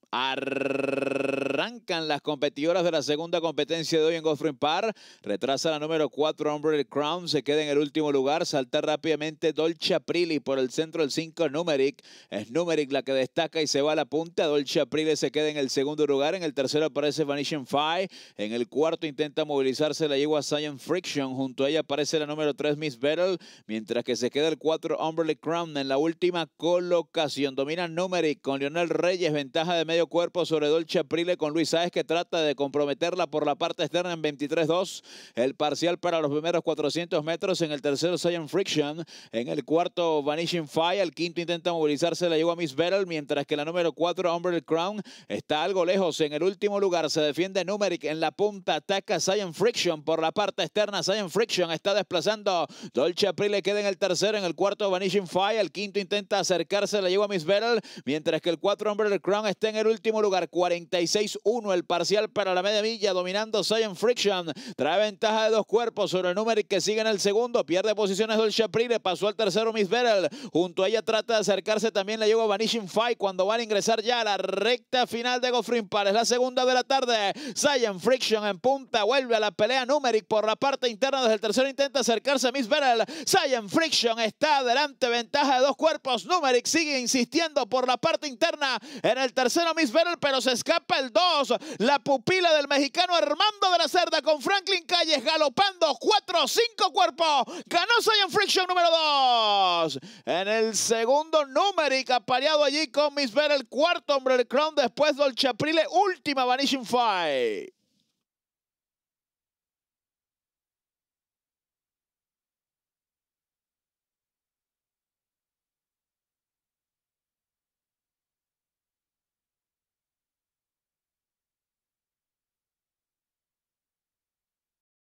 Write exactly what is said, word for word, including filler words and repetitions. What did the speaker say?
Arrancan las competidoras de la segunda competencia de hoy en Gotham Park. Retrasa la número cuatro, Umbrella Crown. Se queda en el último lugar. Salta rápidamente Dolce Aprile por el centro el cinco, Numeric. Es Numeric la que destaca y se va a la punta. Dolce Aprile se queda en el segundo lugar. En el tercero aparece Vanishing Five. En el cuarto intenta movilizarse la yegua Science Friction. Junto a ella aparece la número tres, Miss Battle. Mientras que se queda el cuatro, Umbrella Crown en la última colocación. Domina Numeric con Leonel Reyes. Ventaja de medio cuerpo sobre Dolce Aprile con Luis Sáez, que trata de comprometerla por la parte externa en veintitrés dos. El parcial para los primeros cuatrocientos metros. En el tercero Science Friction. En el cuarto Vanishing Fire. El quinto intenta movilizarse la yegua Miss Battle, mientras que la número cuatro Umbrella Crown está algo lejos. En el último lugar se defiende Numeric. En la punta ataca Science Friction por la parte externa. Science Friction está desplazando. Dolce Aprile queda en el tercero. En el cuarto Vanishing Fire. El quinto intenta acercarse la yegua Miss Battle, mientras que el cuatro Umbrella Crown está en el último lugar. cuarenta y seis uno el parcial para la media milla, dominando Science Friction. Trae ventaja de dos cuerpos sobre Numeric, que sigue en el segundo. Pierde posiciones Dolce Aprile, pasó al tercero Miss Battle. Junto a ella trata de acercarse también la yegua Vanishing Five cuando van a ingresar ya a la recta final de Gotham Park. Es la segunda de la tarde. Science Friction en punta, vuelve a la pelea Numeric por la parte interna. Desde el tercero intenta acercarse Miss Battle. Science Friction está adelante, ventaja de dos cuerpos. Numeric sigue insistiendo por la parte interna. En el tercero Miss Battle, pero se escapa el dos. La pupila del mexicano Armando de la Cerda con Franklin Calles galopando. cuatro cinco cuerpos. Ganó Science Friction número dos. En el segundo Numeric apareado allí con Miss Battle. Cuarto Umbrella Crown. Después Dolce Aprile. Última Vanishing Five.